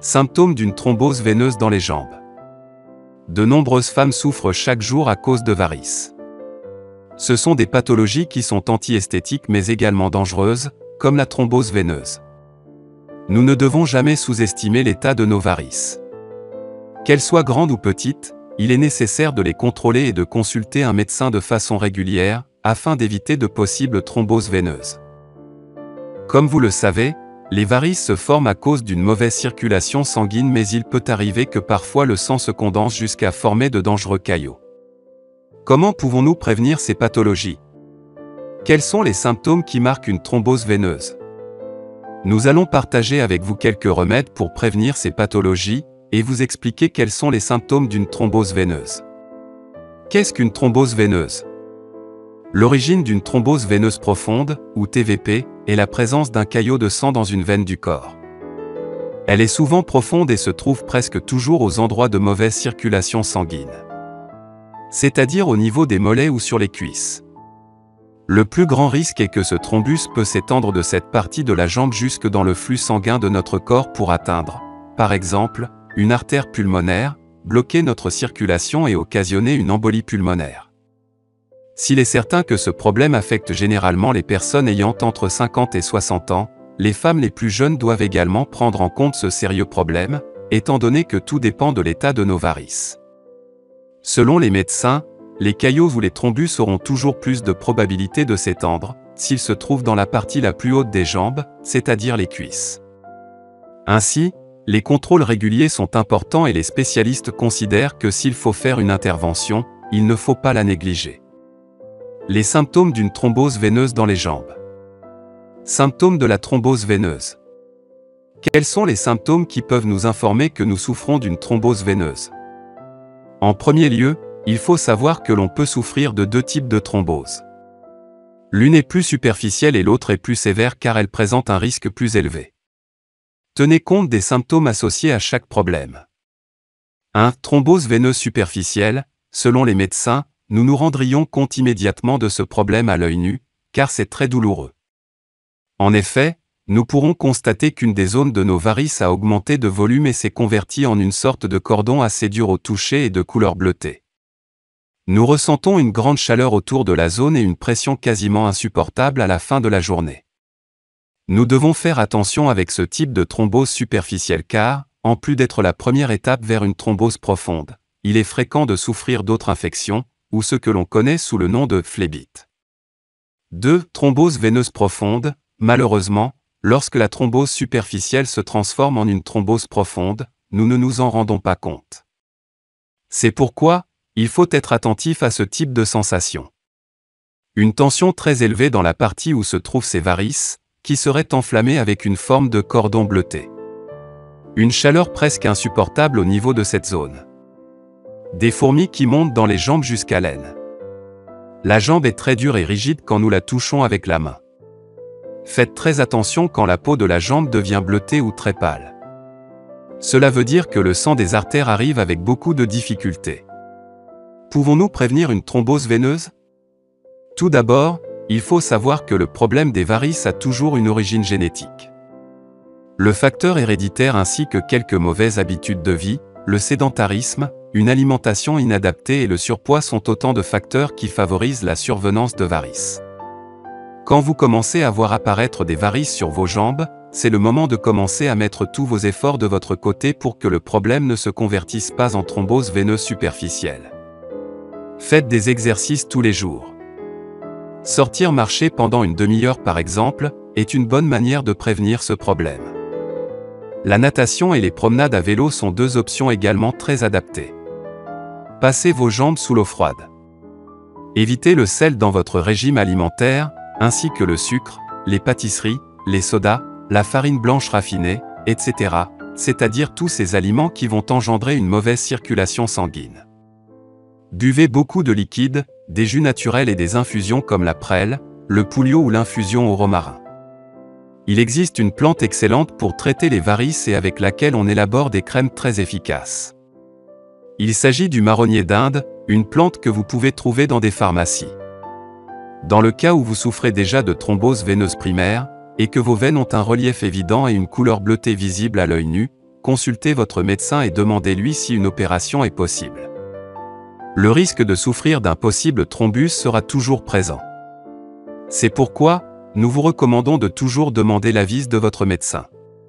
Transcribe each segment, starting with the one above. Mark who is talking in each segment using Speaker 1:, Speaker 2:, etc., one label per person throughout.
Speaker 1: Symptômes d'une thrombose veineuse dans les jambes. De nombreuses femmes souffrent chaque jour à cause de varices. Ce sont des pathologies qui sont anti-esthétiques mais également dangereuses, comme la thrombose veineuse. Nous ne devons jamais sous-estimer l'état de nos varices. Qu'elles soient grandes ou petites, il est nécessaire de les contrôler et de consulter un médecin de façon régulière, afin d'éviter de possibles thromboses veineuses. Comme vous le savez, les varices se forment à cause d'une mauvaise circulation sanguine mais il peut arriver que parfois le sang se condense jusqu'à former de dangereux caillots. Comment pouvons-nous prévenir ces pathologies? Quels sont les symptômes qui marquent une thrombose veineuse? Nous allons partager avec vous quelques remèdes pour prévenir ces pathologies et vous expliquer quels sont les symptômes d'une thrombose veineuse. Qu'est-ce qu'une thrombose veineuse? L'origine d'une thrombose veineuse profonde, ou TVP, est la présence d'un caillot de sang dans une veine du corps. Elle est souvent profonde et se trouve presque toujours aux endroits de mauvaise circulation sanguine, c'est-à-dire au niveau des mollets ou sur les cuisses. Le plus grand risque est que ce thrombus peut s'étendre de cette partie de la jambe jusque dans le flux sanguin de notre corps pour atteindre, par exemple, une artère pulmonaire, bloquer notre circulation et occasionner une embolie pulmonaire. S'il est certain que ce problème affecte généralement les personnes ayant entre 50 et 60 ans, les femmes les plus jeunes doivent également prendre en compte ce sérieux problème, étant donné que tout dépend de l'état de nos varices. Selon les médecins, les caillots ou les thrombus auront toujours plus de probabilité de s'étendre, s'ils se trouvent dans la partie la plus haute des jambes, c'est-à-dire les cuisses. Ainsi, les contrôles réguliers sont importants et les spécialistes considèrent que s'il faut faire une intervention, il ne faut pas la négliger. Les symptômes d'une thrombose veineuse dans les jambes. Symptômes de la thrombose veineuse. Quels sont les symptômes qui peuvent nous informer que nous souffrons d'une thrombose veineuse? En premier lieu, il faut savoir que l'on peut souffrir de deux types de thrombose. L'une est plus superficielle et l'autre est plus sévère car elle présente un risque plus élevé. Tenez compte des symptômes associés à chaque problème. 1. Thrombose veineuse superficielle. Selon les médecins, nous nous rendrions compte immédiatement de ce problème à l'œil nu, car c'est très douloureux. En effet, nous pourrons constater qu'une des zones de nos varices a augmenté de volume et s'est convertie en une sorte de cordon assez dur au toucher et de couleur bleutée. Nous ressentons une grande chaleur autour de la zone et une pression quasiment insupportable à la fin de la journée. Nous devons faire attention avec ce type de thrombose superficielle car, en plus d'être la première étape vers une thrombose profonde, il est fréquent de souffrir d'autres infections, ou ce que l'on connaît sous le nom de phlébite. 2. Thrombose veineuse profonde. Malheureusement, lorsque la thrombose superficielle se transforme en une thrombose profonde, nous ne nous en rendons pas compte. C'est pourquoi, il faut être attentif à ce type de sensation. Une tension très élevée dans la partie où se trouvent ces varices, qui serait enflammée avec une forme de cordon bleuté. Une chaleur presque insupportable au niveau de cette zone. Des fourmis qui montent dans les jambes jusqu'à l'aine. La jambe est très dure et rigide quand nous la touchons avec la main. Faites très attention quand la peau de la jambe devient bleutée ou très pâle. Cela veut dire que le sang des artères arrive avec beaucoup de difficultés. Pouvons-nous prévenir une thrombose veineuse? Tout d'abord, il faut savoir que le problème des varices a toujours une origine génétique. Le facteur héréditaire ainsi que quelques mauvaises habitudes de vie, le sédentarisme, une alimentation inadaptée et le surpoids sont autant de facteurs qui favorisent la survenance de varices. Quand vous commencez à voir apparaître des varices sur vos jambes, c'est le moment de commencer à mettre tous vos efforts de votre côté pour que le problème ne se convertisse pas en thrombose veineuse superficielle. Faites des exercices tous les jours. Sortir marcher pendant une demi-heure par exemple, est une bonne manière de prévenir ce problème. La natation et les promenades à vélo sont deux options également très adaptées. Passez vos jambes sous l'eau froide. Évitez le sel dans votre régime alimentaire, ainsi que le sucre, les pâtisseries, les sodas, la farine blanche raffinée, etc., c'est-à-dire tous ces aliments qui vont engendrer une mauvaise circulation sanguine. Buvez beaucoup de liquides, des jus naturels et des infusions comme la prêle, le pouliot ou l'infusion au romarin. Il existe une plante excellente pour traiter les varices et avec laquelle on élabore des crèmes très efficaces. Il s'agit du marronnier d'Inde, une plante que vous pouvez trouver dans des pharmacies. Dans le cas où vous souffrez déjà de thrombose veineuse primaire, et que vos veines ont un relief évident et une couleur bleutée visible à l'œil nu, consultez votre médecin et demandez-lui si une opération est possible. Le risque de souffrir d'un possible thrombus sera toujours présent. C'est pourquoi, nous vous recommandons de toujours demander l'avis de votre médecin.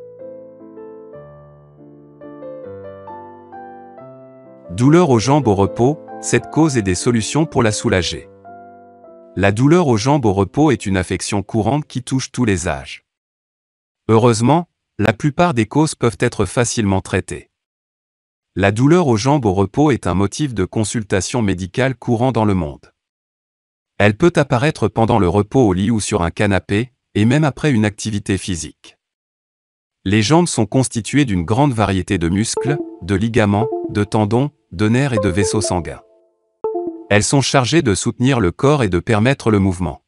Speaker 1: Douleur aux jambes au repos, cette cause et des solutions pour la soulager. La douleur aux jambes au repos est une affection courante qui touche tous les âges. Heureusement, la plupart des causes peuvent être facilement traitées. La douleur aux jambes au repos est un motif de consultation médicale courant dans le monde. Elle peut apparaître pendant le repos au lit ou sur un canapé, et même après une activité physique. Les jambes sont constituées d'une grande variété de muscles, de ligaments, de tendons, de nerfs et de vaisseaux sanguins. Elles sont chargées de soutenir le corps et de permettre le mouvement.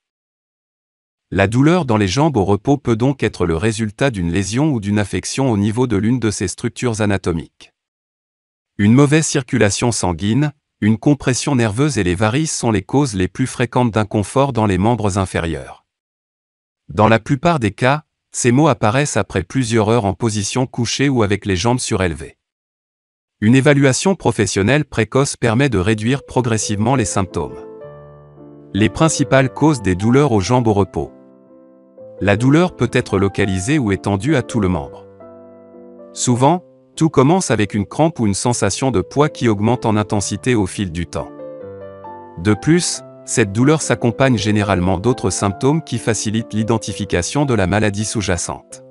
Speaker 1: La douleur dans les jambes au repos peut donc être le résultat d'une lésion ou d'une affection au niveau de l'une de ces structures anatomiques. Une mauvaise circulation sanguine, une compression nerveuse et les varices sont les causes les plus fréquentes d'inconfort dans les membres inférieurs. Dans la plupart des cas, ces maux apparaissent après plusieurs heures en position couchée ou avec les jambes surélevées. Une évaluation professionnelle précoce permet de réduire progressivement les symptômes. Les principales causes des douleurs aux jambes au repos. La douleur peut être localisée ou étendue à tout le membre. Souvent, tout commence avec une crampe ou une sensation de poids qui augmente en intensité au fil du temps. De plus, cette douleur s'accompagne généralement d'autres symptômes qui facilitent l'identification de la maladie sous-jacente.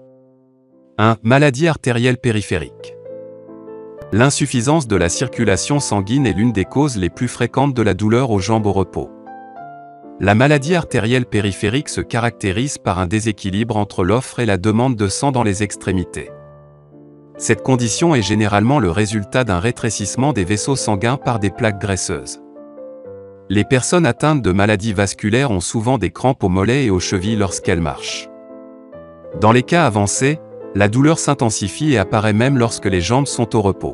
Speaker 1: 1. Maladie artérielle périphérique. L'insuffisance de la circulation sanguine est l'une des causes les plus fréquentes de la douleur aux jambes au repos. La maladie artérielle périphérique se caractérise par un déséquilibre entre l'offre et la demande de sang dans les extrémités. Cette condition est généralement le résultat d'un rétrécissement des vaisseaux sanguins par des plaques graisseuses. Les personnes atteintes de maladies vasculaires ont souvent des crampes aux mollets et aux chevilles lorsqu'elles marchent. Dans les cas avancés, la douleur s'intensifie et apparaît même lorsque les jambes sont au repos.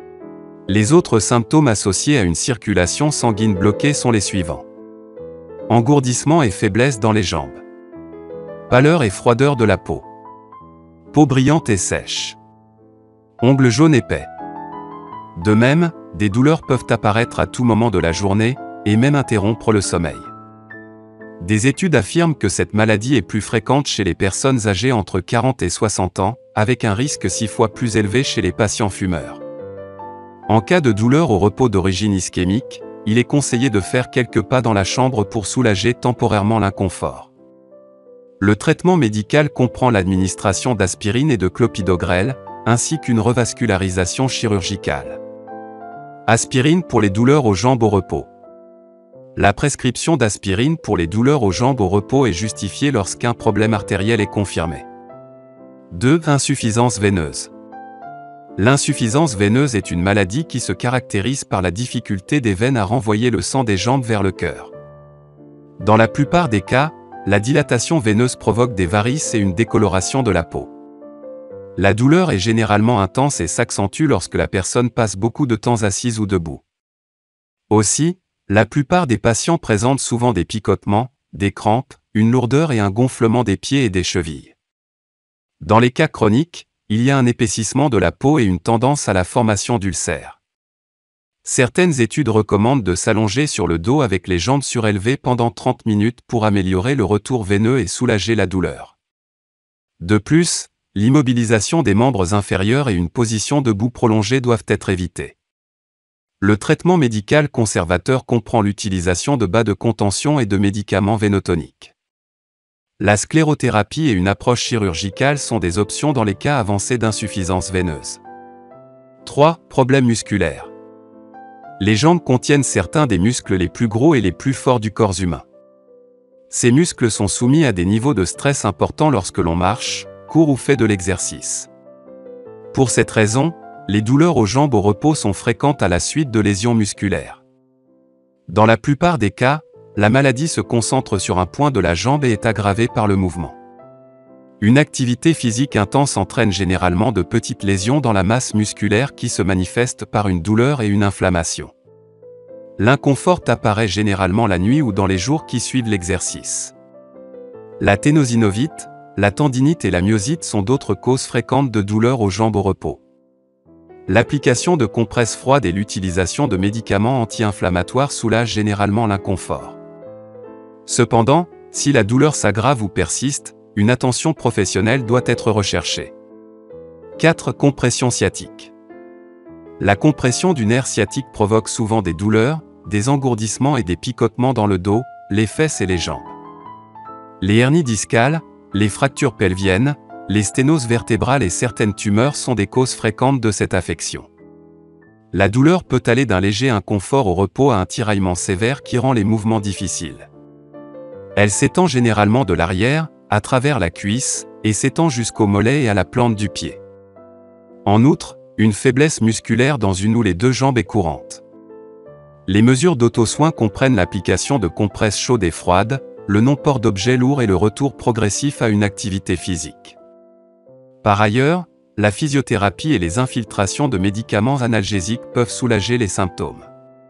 Speaker 1: Les autres symptômes associés à une circulation sanguine bloquée sont les suivants. Engourdissement et faiblesse dans les jambes. Pâleur et froideur de la peau. Peau brillante et sèche. Ongles jaunes épais. De même, des douleurs peuvent apparaître à tout moment de la journée, et même interrompre le sommeil. Des études affirment que cette maladie est plus fréquente chez les personnes âgées entre 40 et 60 ans, avec un risque 6 fois plus élevé chez les patients fumeurs. En cas de douleur au repos d'origine ischémique, il est conseillé de faire quelques pas dans la chambre pour soulager temporairement l'inconfort. Le traitement médical comprend l'administration d'aspirine et de clopidogrel, ainsi qu'une revascularisation chirurgicale. Aspirine pour les douleurs aux jambes au repos. La prescription d'aspirine pour les douleurs aux jambes au repos est justifiée lorsqu'un problème artériel est confirmé. 2. Insuffisance veineuse. L'insuffisance veineuse est une maladie qui se caractérise par la difficulté des veines à renvoyer le sang des jambes vers le cœur. Dans la plupart des cas, la dilatation veineuse provoque des varices et une décoloration de la peau. La douleur est généralement intense et s'accentue lorsque la personne passe beaucoup de temps assise ou debout. Aussi, la plupart des patients présentent souvent des picotements, des crampes, une lourdeur et un gonflement des pieds et des chevilles. Dans les cas chroniques, il y a un épaississement de la peau et une tendance à la formation d'ulcères. Certaines études recommandent de s'allonger sur le dos avec les jambes surélevées pendant 30 minutes pour améliorer le retour veineux et soulager la douleur. De plus, l'immobilisation des membres inférieurs et une position debout prolongée doivent être évitées. Le traitement médical conservateur comprend l'utilisation de bas de contention et de médicaments vénotoniques. La sclérothérapie et une approche chirurgicale sont des options dans les cas avancés d'insuffisance veineuse. 3. Problèmes musculaires. Les jambes contiennent certains des muscles les plus gros et les plus forts du corps humain. Ces muscles sont soumis à des niveaux de stress importants lorsque l'on marche, court ou fait de l'exercice. Pour cette raison, les douleurs aux jambes au repos sont fréquentes à la suite de lésions musculaires. Dans la plupart des cas, la maladie se concentre sur un point de la jambe et est aggravée par le mouvement. Une activité physique intense entraîne généralement de petites lésions dans la masse musculaire qui se manifestent par une douleur et une inflammation. L'inconfort apparaît généralement la nuit ou dans les jours qui suivent l'exercice. La ténosynovite, la tendinite et la myosite sont d'autres causes fréquentes de douleurs aux jambes au repos. L'application de compresses froides et l'utilisation de médicaments anti-inflammatoires soulagent généralement l'inconfort. Cependant, si la douleur s'aggrave ou persiste, une attention professionnelle doit être recherchée. 4. Compression sciatique. La compression du nerf sciatique provoque souvent des douleurs, des engourdissements et des picotements dans le dos, les fesses et les jambes. Les hernies discales, les fractures pelviennes, les sténoses vertébrales et certaines tumeurs sont des causes fréquentes de cette affection. La douleur peut aller d'un léger inconfort au repos à un tiraillement sévère qui rend les mouvements difficiles. Elle s'étend généralement de l'arrière, à travers la cuisse, et s'étend jusqu'au mollet et à la plante du pied. En outre, une faiblesse musculaire dans une ou les deux jambes est courante. Les mesures d'auto-soin comprennent l'application de compresses chaudes et froides, le non-port d'objets lourds et le retour progressif à une activité physique. Par ailleurs, la physiothérapie et les infiltrations de médicaments analgésiques peuvent soulager les symptômes.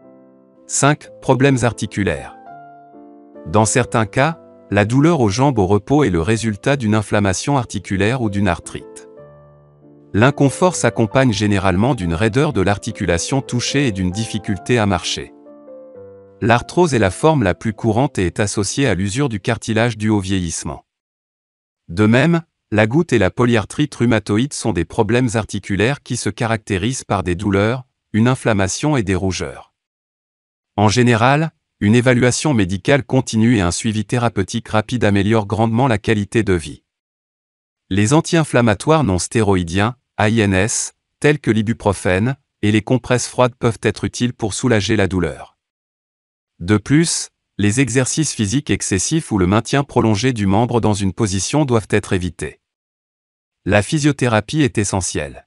Speaker 1: 5. Problèmes articulaires. Dans certains cas, la douleur aux jambes au repos est le résultat d'une inflammation articulaire ou d'une arthrite. L'inconfort s'accompagne généralement d'une raideur de l'articulation touchée et d'une difficulté à marcher. L'arthrose est la forme la plus courante et est associée à l'usure du cartilage due au vieillissement. De même, la goutte et la polyarthrite rhumatoïde sont des problèmes articulaires qui se caractérisent par des douleurs, une inflammation et des rougeurs. En général, une évaluation médicale continue et un suivi thérapeutique rapide améliorent grandement la qualité de vie. Les anti-inflammatoires non stéroïdiens, AINS, tels que l'ibuprofène, et les compresses froides peuvent être utiles pour soulager la douleur. De plus, les exercices physiques excessifs ou le maintien prolongé du membre dans une position doivent être évités. La physiothérapie est essentielle.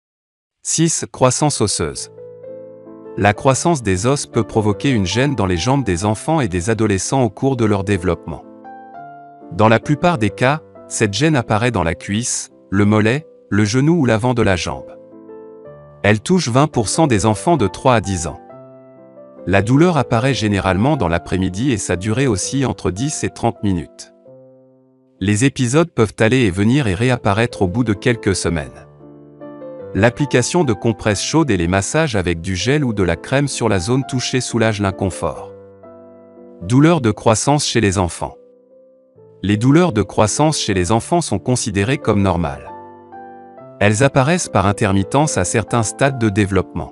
Speaker 1: 6. Croissance osseuse. La croissance des os peut provoquer une gêne dans les jambes des enfants et des adolescents au cours de leur développement. Dans la plupart des cas, cette gêne apparaît dans la cuisse, le mollet, le genou ou l'avant de la jambe. Elle touche 20% des enfants de 3 à 10 ans. La douleur apparaît généralement dans l'après-midi et sa durée oscille entre 10 et 30 minutes. Les épisodes peuvent aller et venir et réapparaître au bout de quelques semaines. L'application de compresses chaudes et les massages avec du gel ou de la crème sur la zone touchée soulagent l'inconfort. Douleurs de croissance chez les enfants. Les douleurs de croissance chez les enfants sont considérées comme normales. Elles apparaissent par intermittence à certains stades de développement.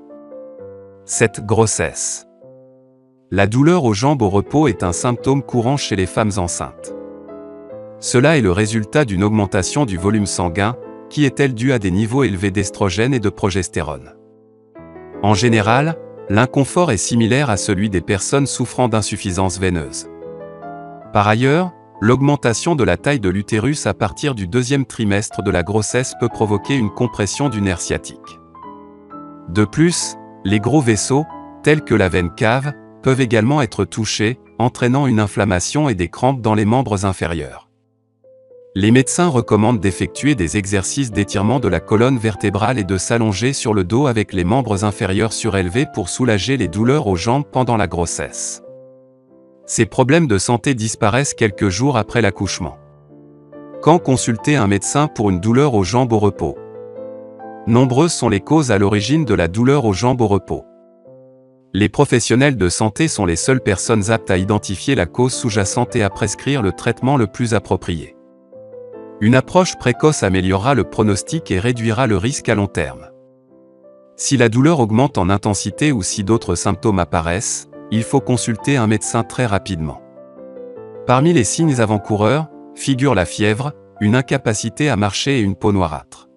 Speaker 1: 7. Grossesse. La douleur aux jambes au repos est un symptôme courant chez les femmes enceintes. Cela est le résultat d'une augmentation du volume sanguin, qui est-elle due à des niveaux élevés d'estrogène et de progestérone. En général, l'inconfort est similaire à celui des personnes souffrant d'insuffisance veineuse. Par ailleurs, l'augmentation de la taille de l'utérus à partir du deuxième trimestre de la grossesse peut provoquer une compression du nerf sciatique. De plus, les gros vaisseaux, tels que la veine cave, peuvent également être touchés, entraînant une inflammation et des crampes dans les membres inférieurs. Les médecins recommandent d'effectuer des exercices d'étirement de la colonne vertébrale et de s'allonger sur le dos avec les membres inférieurs surélevés pour soulager les douleurs aux jambes pendant la grossesse. Ces problèmes de santé disparaissent quelques jours après l'accouchement. Quand consulter un médecin pour une douleur aux jambes au repos? Nombreuses sont les causes à l'origine de la douleur aux jambes au repos. Les professionnels de santé sont les seules personnes aptes à identifier la cause sous-jacente et à prescrire le traitement le plus approprié. Une approche précoce améliorera le pronostic et réduira le risque à long terme. Si la douleur augmente en intensité ou si d'autres symptômes apparaissent, il faut consulter un médecin très rapidement. Parmi les signes avant-coureurs, figurent la fièvre, une incapacité à marcher et une peau noirâtre.